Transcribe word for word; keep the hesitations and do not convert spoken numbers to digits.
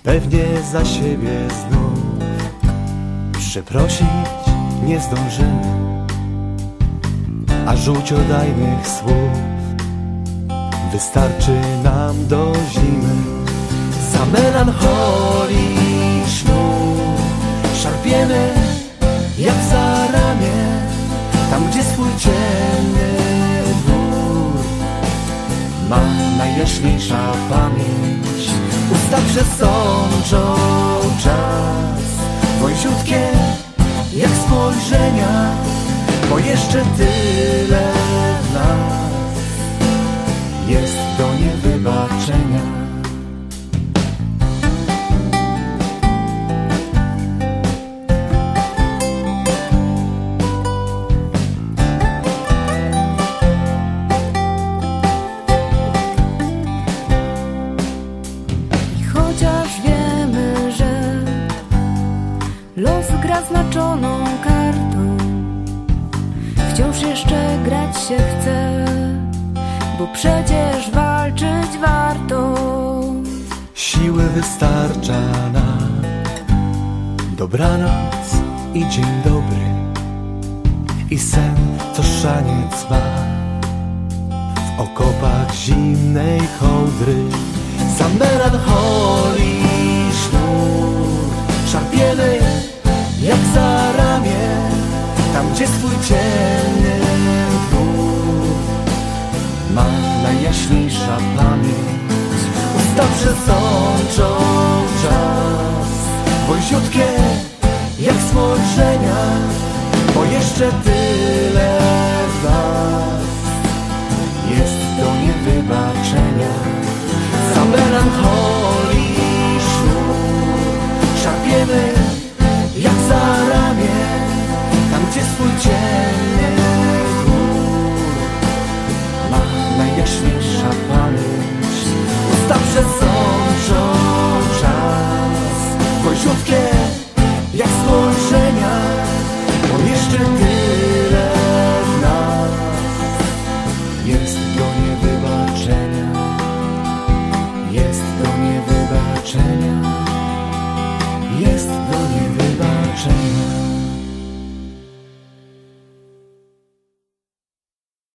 Pewnie za siebie znów przeprosić nie zdążymy, a żółciodajnych słów wystarczy nam do zimy. Za melancholii sznur szarpiemy jak za ramię, tam gdzie swój ciemny dwór ma najjaśniejsza pamięć. Usta przesączą czas, wąziutkie jak spojrzenia, bo jeszcze tyle w nas jest do niewybaczenia. Los gra znaczoną kartą, wciąż jeszcze grać się chce, bo przecież walczyć warto. Siły wystarcza nam, dobranoc i dzień dobry, i sen, co szaniec ma w okopach zimnej kołdry. Za melancholii sznur szarpiemy jak za ramię, tam gdzie swój ciemny dwór ma najjaśniejsza pamięć. Usta przesączą czas, wąziutkie jak spojrzenia, bo jeszcze tyle w nas jest do niewybaczenia. Za melancholii